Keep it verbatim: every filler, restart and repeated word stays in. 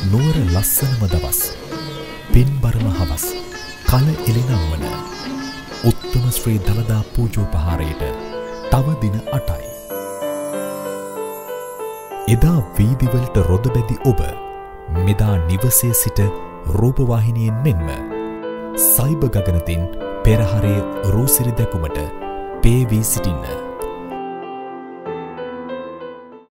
නුවර ලස්සනම දවස්, පින්බරම හවස්, කල එළිනම් වන උත්තම ශ්‍රී දළදා පූජෝපහාරයට තව දින අටයි. එදා වීදිවලට රොද බැදි ඔබ මෙදා නිවසේ සිට රූපවාහිනියෙන් මෙන්ම සයිබ ගගනතින් පෙරහරේ රූසිරි දැකුමට පේ වී සිටින්න.